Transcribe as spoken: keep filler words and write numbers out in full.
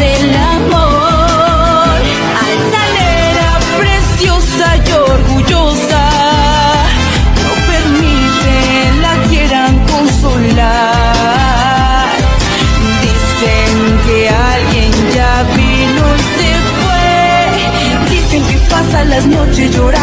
el amor. Altanera, preciosa y orgullosa, no permite la quieran consolar. Dicen que alguien ya vino y se fue, dicen que pasa las noches llorando